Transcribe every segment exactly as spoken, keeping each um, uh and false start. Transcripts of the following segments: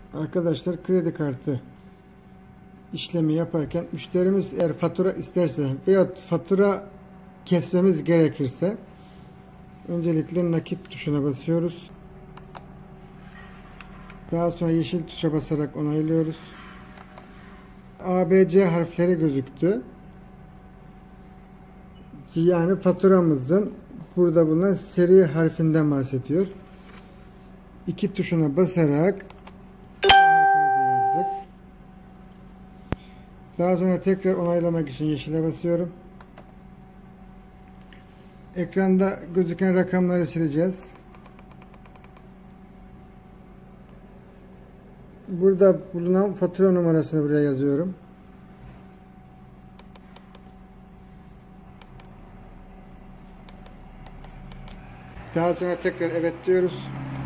Arkadaşlar, kredi kartı işlemi yaparken müşterimiz eğer fatura isterse veyahut fatura kesmemiz gerekirse öncelikle nakit tuşuna basıyoruz. Daha sonra yeşil tuşa basarak onaylıyoruz. A B C harfleri gözüktü. Yani faturamızın burada bulunan seri harfinden bahsediyor. İki tuşuna basarak yazdık. Daha sonra tekrar onaylamak için yeşile basıyorum. Ekranda gözüken rakamları sileceğiz. Burada bulunan fatura numarasını buraya yazıyorum. Daha sonra tekrar evet diyoruz.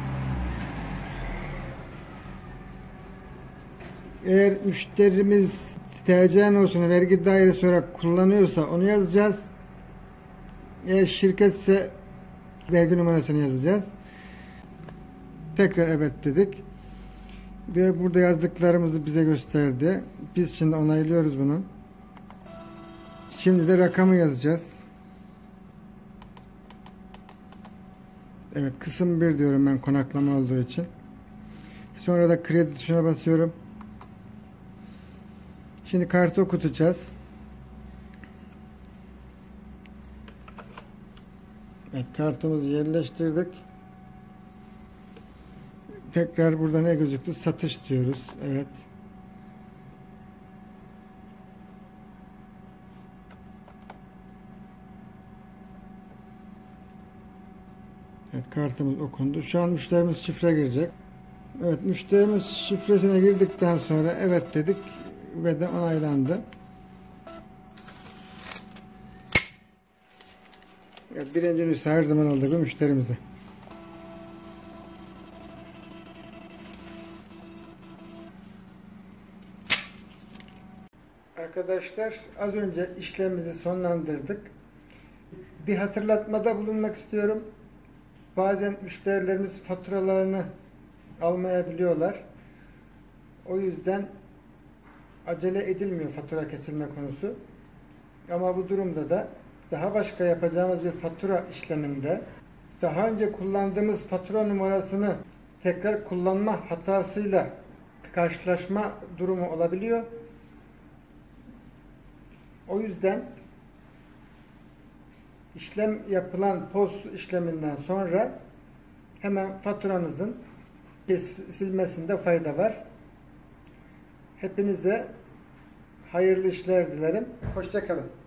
Eğer müşterimiz T C nosunu vergi dairesi olarak kullanıyorsa onu yazacağız. Eğer şirketse vergi numarasını yazacağız. Tekrar evet dedik. Ve burada yazdıklarımızı bize gösterdi. Biz şimdi onaylıyoruz bunu. Şimdi de rakamı yazacağız. Evet, kısım bir diyorum ben konaklama olduğu için. Sonra da kredi tuşuna basıyorum. Şimdi kartı okutacağız. Evet, kartımızı yerleştirdik. Tekrar burada ne gözüktü? Satış diyoruz. Evet. Evet, kartımız okundu. Şu an müşterimiz şifre girecek. Evet, müşterimiz şifresine girdikten sonra evet dedik ve de onaylandı. Evet, birinci nüsa her zaman olduğu gibi müşterimize. Arkadaşlar, az önce işlemimizi sonlandırdık. Bir hatırlatmada bulunmak istiyorum. Bazen müşterilerimiz faturalarını almayabiliyorlar. O yüzden acele edilmiyor fatura kesilme konusu. Ama bu durumda da daha başka yapacağımız bir fatura işleminde daha önce kullandığımız fatura numarasını tekrar kullanma hatasıyla karşılaşma durumu olabiliyor. O yüzden işlem yapılan P O S işleminden sonra hemen faturanızın kesilmesinde fayda var. Hepinize hayırlı işler dilerim. Hoşça kalın.